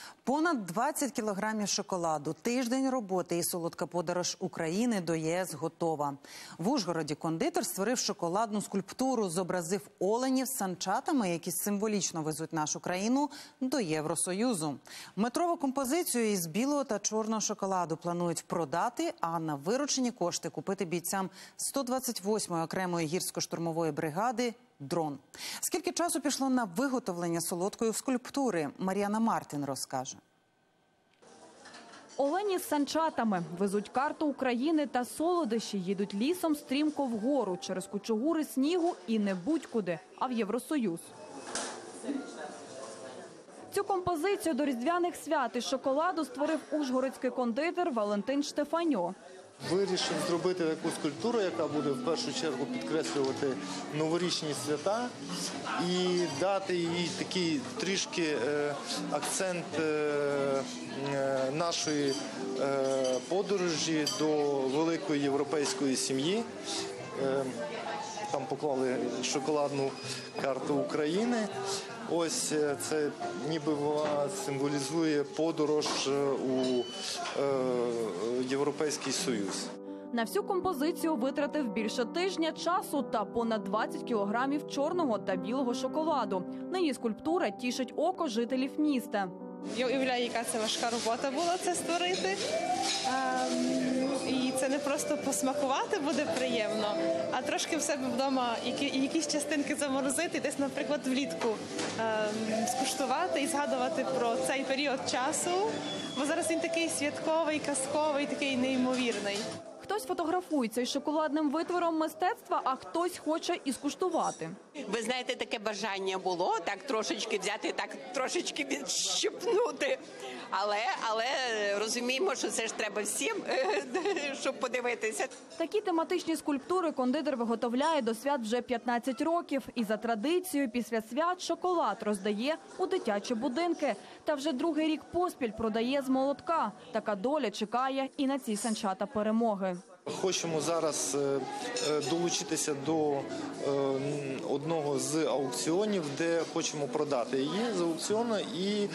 Понад 20 кілограмів шоколаду, тиждень роботи і солодка подорож України до ЄС готова. В Ужгороді кондитер створив шоколадну скульптуру, зобразив оленів з санчатами, які символічно везуть нашу країну до Євросоюзу. Метрову композицію із білого та чорного шоколаду планують продати, а на виручені кошти купити бійцям 128-ї окремої гірсько-штурмової бригади дрон. Скільки часу пішло на виготовлення солодкої скульптури, Мар'яна Мартин розкаже. Олені з санчатами везуть карту України та солодощі, їдуть лісом стрімко вгору через кучугури снігу і не будь-куди, а в Євросоюз. Цю композицію до різдвяних свят із шоколаду створив ужгородський кондитер Валентин Штефаньо. Вирішив зробити таку скульптуру, яка буде в першу чергу підкреслювати новорічні свята і дати їй такий трішки акцент нашої подорожі до великої європейської сім'ї. Там поклали шоколадну карту України. Ось це ніби вона символізує подорож у Європейський Союз. На всю композицію витратив більше тижня часу та понад 20 кілограмів чорного та білого шоколаду. Нині скульптура тішить око жителів міста. Я уявляю, яка це важка робота була це створити. І це не просто посмакувати буде приємно, а трошки в себе вдома якісь частинки заморозити, десь, наприклад, влітку скуштувати і згадувати про цей період часу, бо зараз він такий святковий, казковий, такий неймовірний. Хтось фотографується із шоколадним витвором мистецтва, а хтось хоче і скуштувати. Ви знаєте, таке бажання було, так трошечки взяти, так трошечки відщипнути. Але розуміємо, що це ж треба всім, щоб подивитися. Такі тематичні скульптури кондитер виготовляє до свят вже 15 років. І за традицією після свят шоколад роздає у дитячі будинки. Та вже другий рік поспіль продає з молотка. Така доля чекає і на ці санчата перемоги. Хочемо зараз долучитися до одного з аукціонів, де хочемо продати її з аукціону і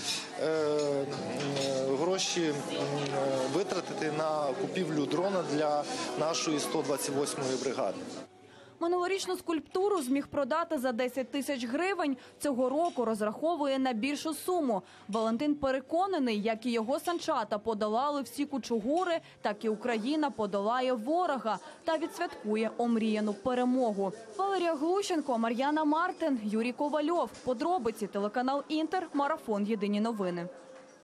гроші витратити на купівлю дрона для нашої 128-ї бригади. Минулорічну скульптуру зміг продати за 10 тисяч гривень. Цього року розраховує на більшу суму. Валентин переконаний, як і його санчата подолали всі кучугури, так і Україна подолає ворога та відсвяткує омріяну перемогу. Валерія Глущенко, Мар'яна Мартин, Юрій Ковальов. Подробиці, телеканал Інтер, Марафон. Єдині новини.